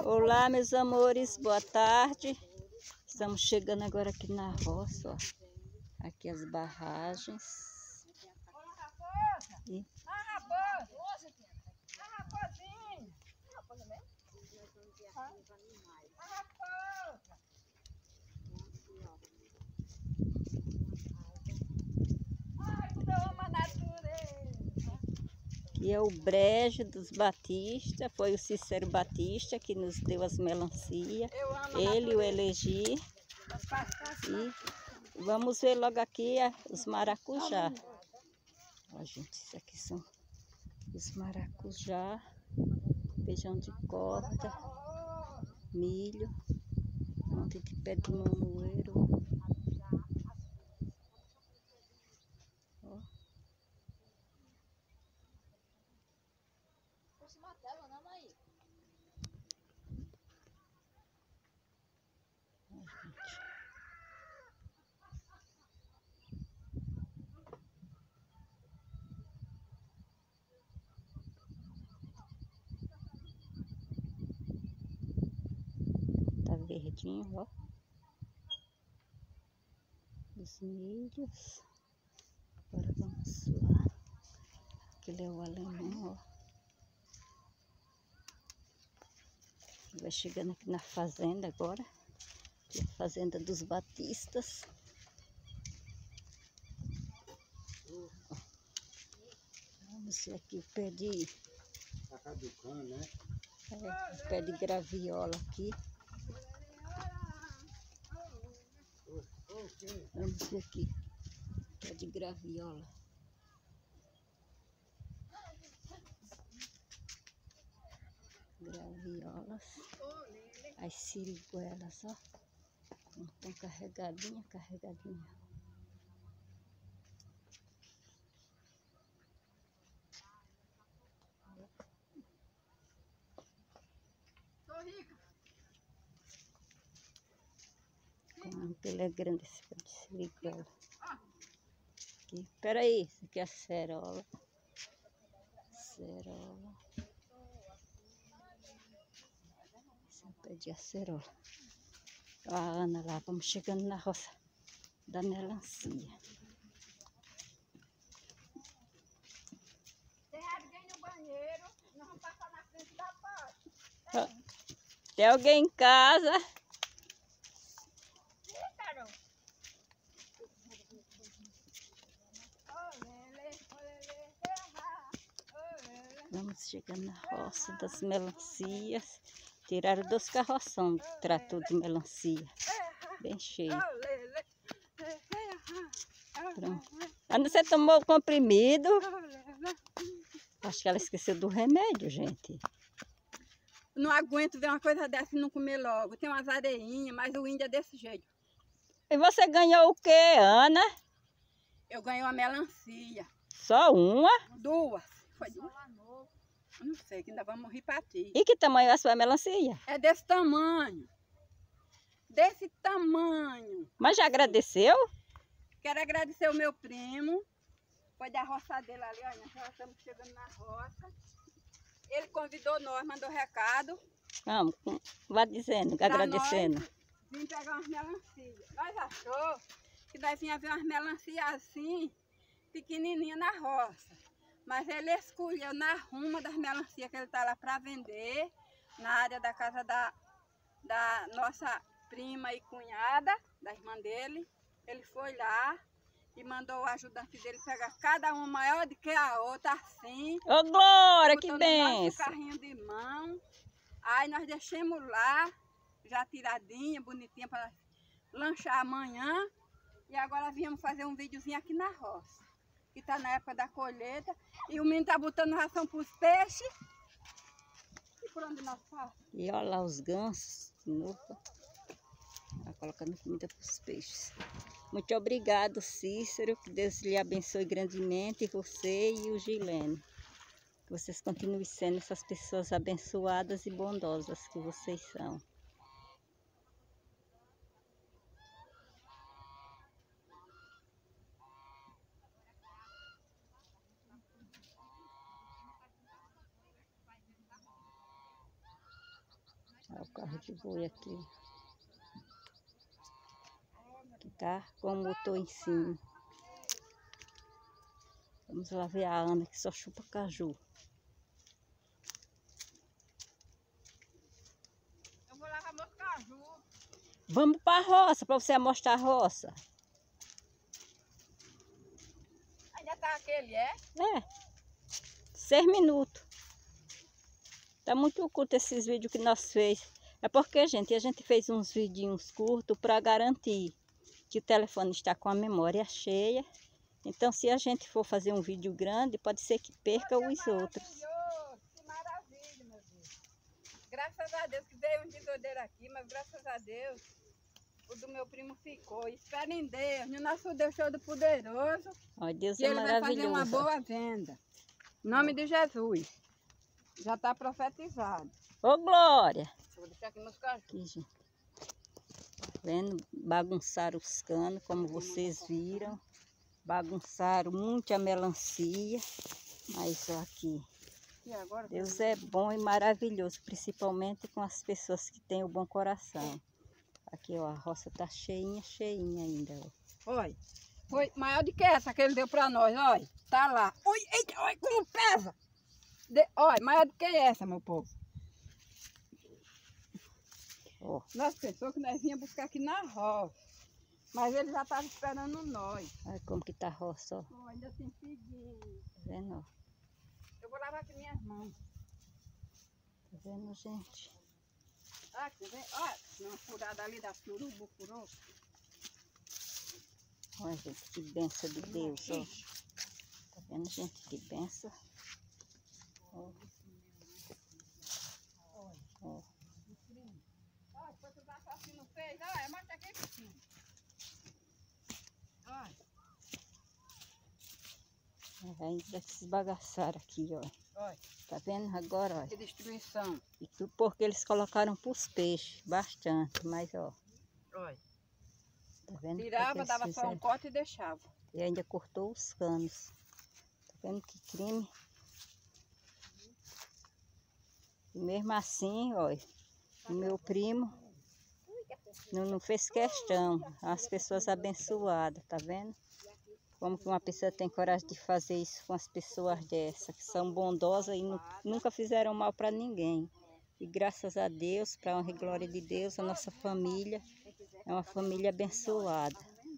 Olá, meus amores, boa tarde. Estamos chegando agora aqui na roça, ó. Aqui as barragens. E... Aqui é o brejo dos Batista, foi o Cícero Batista que nos deu as melancias, ele o elegi. E vamos ver logo aqui os maracujá. Ó, gente, isso aqui são os maracujá, feijão de corda, milho, um monte de pé de mamoeiro. Ó. Tá verdinho, ó. Os milhos. Agora vamos lá. Aquele é o alemão, ó. Vai chegando aqui na fazenda agora. Aqui é a fazenda dos Batistas. Vamos ver aqui o pé de... Tá caducando, né? É, o pé de graviola aqui. Vamos ver aqui. Pé de graviola. Graviolas. As siriguelas, ó. Estão carregadinha, carregadinha. Como ele é grande esse pé de siriguela. Aqui. Peraí, isso aqui é a cerola. Cerola. Esse é o pé de acerola. Ó, a Ana lá, vamos chegando na roça da melancia. Tem alguém no banheiro, nós vamos passar na frente da porta. Tem alguém em casa? Vamos chegando na roça das melancias. Tiraram 2 carroção do trator de melancia. Bem cheio. Pronto. Ana, você tomou o comprimido? Acho que ela esqueceu do remédio, gente. Não aguento ver uma coisa dessa e não comer logo. Tem umas areinhas, mas o índio é desse jeito. E você ganhou o quê, Ana? Eu ganhei uma melancia. Só uma? 2. Foi 2? Não sei, que ainda vamos repartir. E que tamanho é a sua melancia? É desse tamanho. Desse tamanho. Mas já agradeceu? Quero agradecer o meu primo. Foi da roça dele ali, olha. Nós já estamos chegando na roça. Ele convidou nós, mandou recado. Vamos, vá dizendo, agradecendo. Vim pegar umas melancias. Nós achou que nós vinha ver umas melancias assim, pequenininha na roça. Mas ele escolheu na ruma das melancias que ele está lá para vender, na área da casa da nossa prima e cunhada, da irmã dele. Ele foi lá e mandou o ajudante dele pegar cada uma maior do que a outra, assim. Ô, Glória, que benção! Carrinho de mão. Aí nós deixamos lá, já tiradinha, bonitinha, para lanchar amanhã. E agora viemos fazer um videozinho aqui na roça, que está na época da colheita. E o menino está botando ração para os peixes. E por onde nós passamos? E olha lá os gansos de novo. Tá colocando comida para os peixes. Muito obrigado, Cícero. Que Deus lhe abençoe grandemente, você e o Gilene. Que vocês continuem sendo essas pessoas abençoadas e bondosas que vocês são. Olha o carro de boi aqui. Que tá com o motor em cima. Vamos lá ver a Ana que só chupa caju. Eu vou lavar meus caju. Vamos para a roça, para você mostrar a roça. Ainda tá aquele, é? É, 6 minutos. Tá muito curto esses vídeos que nós fez. É porque, gente, a gente fez uns vidinhos curtos para garantir que o telefone está com a memória cheia. Então, se a gente for fazer um vídeo grande, pode ser que perca os outros. Que maravilha, meu Deus. Graças a Deus que veio um desodeiro aqui, mas graças a Deus o do meu primo ficou. Espera em Deus, no nosso Deus Todo-Poderoso, Ó, Deus que é ele vai maravilhoso. fazer uma boa venda. Em nome de Jesus. Já está profetizado. Ô, Glória! Vou deixar aqui meus cachorros. Aqui, gente. Tá vendo? Bagunçaram os canos, como vocês viram. Bagunçaram muito a melancia. Mas ó, aqui, E agora? Deus é bom e maravilhoso, principalmente com as pessoas que têm o bom coração. Aqui, ó, a roça tá cheinha, cheinha ainda, ó. Olha, foi maior do que essa que ele deu para nós, olha. Tá lá. Oi, eita, olha como pesa. Olha, maior do que essa, meu povo. Ó. Nós pensamos que nós vinha buscar aqui na roça. Mas ele já estava esperando nós. Olha como que tá a roça, ó. Oh, ainda tem figuinho. Tá vendo, ó? Eu vou lavar aqui minhas mãos. Tá vendo, gente? Ah, você vê? Olha, uma furada ali da surubu, furou. Olha, gente, que benção de Deus, ó. Tá vendo, gente? Que benção. Ó. Ó. Olha, depois que o assassino fez, olha, mostra aqui, Cristina. Olha. Ainda se esbagaçaram aqui, ó. Olha. Tá vendo agora, ó? Que destruição. E tudo porque eles colocaram pros peixes, bastante, mas ó. Olha. Tá vendo? Tirava, dava só um corte e deixava. E ainda cortou os canos. Tá vendo que crime? E mesmo assim, ó, o meu primo não fez questão. As pessoas abençoadas, tá vendo? Como que uma pessoa tem coragem de fazer isso com as pessoas dessas, que são bondosas e nunca fizeram mal para ninguém. E graças a Deus, para a honra e glória de Deus, a nossa família é uma família abençoada.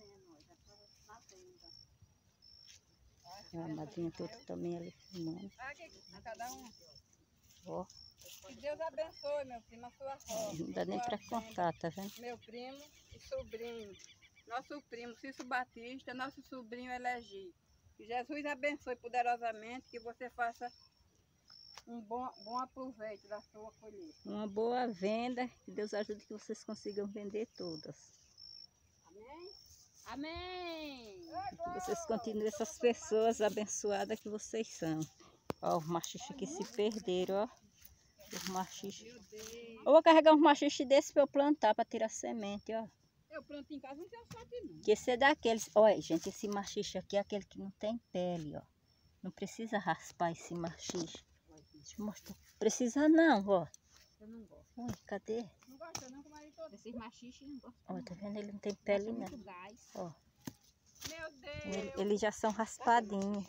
A madrinha toda também ali filmando. Cada um. Ó. Que Deus abençoe, meu primo, a sua roça. Não dá nem para contar, tá vendo? Meu primo e sobrinho. Nosso primo Cício Batista, nosso sobrinho Elegi. Que Jesus abençoe poderosamente, que você faça um bom aproveito da sua colheita. Uma boa venda, que Deus ajude que vocês consigam vender todas. Amém? Amém! Que vocês continuem essas pessoas abençoadas que vocês são. Ó, os machixes que se perderam, ó. Os machixes. Eu vou carregar uns machixes desses para eu plantar, para tirar semente, ó. Eu planto em casa, não tenho sorte não. Que esse é daqueles. Olha, gente, esse machixe aqui é aquele que não tem pele, ó. Não precisa raspar esse machixe. Deixa eu mostrar. Precisa não, ó. Eu não gosto. Ui, cadê? Não gosto não, como é todo. Esses machixes não gosto. Ó, tá vendo? Ele não tem pele, não. Ó. Meu Deus! Eles já são raspadinhos.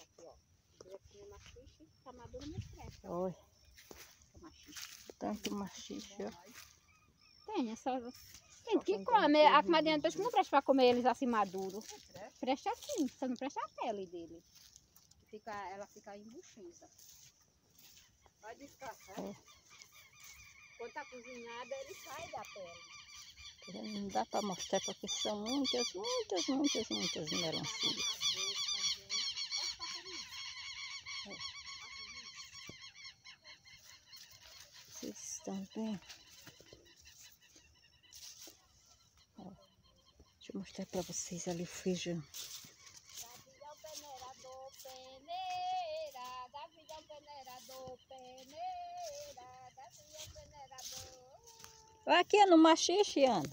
Olha. Tanto machixe, ó. Tem, é só... Tem que comer. A comadinha de peixe não presta para comer eles assim maduros. Presta assim, só não presta a pele dele. Ela fica embuchenta. Vai descascar. É. Quando tá cozinhada, ele sai da pele. Não dá para mostrar porque são muitas melancias. Vocês estão vendo? Ó, deixa eu mostrar para vocês ali o feijão. Aqui é no machixe, Ana.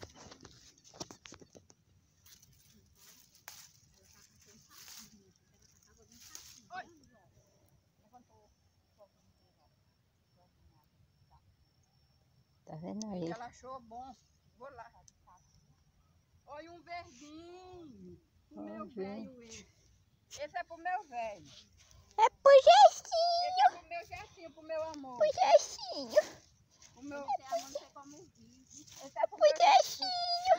Tá Tá vendo aí? Ela achou bom. Vou lá. Olha um verdinho. Pro meu velho esse. Esse é pro meu velho. É pro Jessinho, Esse é pro meu Jessinho, pro meu amor. pro Jessinho, O meu... Esse é pro Jessinho.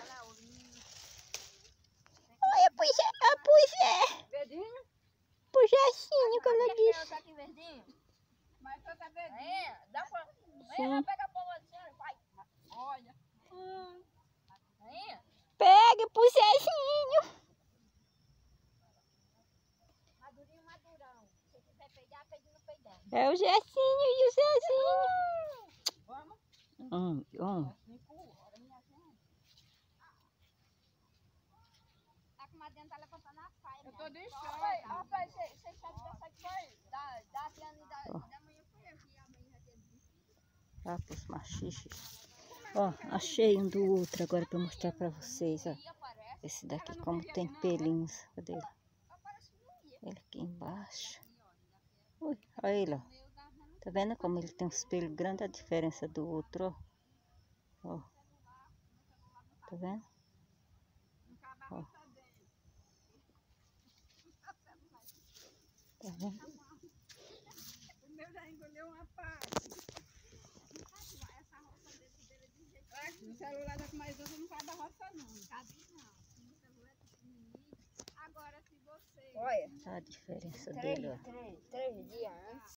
Olha pro Zé, Verdinho? pro Jessinho que ela disse. Tá aqui verdinho? Mas só tá verdinho. É, dá pra... Sim. Pega a polvazinha, vai. Olha. Aí, Pega pro Zezinho. madurinho, madurão. Se quiser peidar, peide no peidão. É o Jessinho e o Zezinho. Vamos? A comadre tá levantando a saia. Eu tô deixando. Rapaz, você sabe dessa aqui foi da Tiana e da manhã foi aqui, amanhã já tinha visto. Ó, pros machiches. Ó, achei um do outro agora pra mostrar pra vocês, ó. Esse daqui como tem pelinhos. Cadê ele? Ele aqui embaixo. Ui, olha ele, ó. Tá vendo como ele tem uns pelos grandes, a diferença do outro, ó. Ó. Tá vendo? Ó. Tá vendo? O meu já engoliu uma parte. O celular da mais outra não cabe a roça, não. Cabe não. O celular é pequenininho. Agora, se você... Olha. A diferença dele, ó. Três dias antes.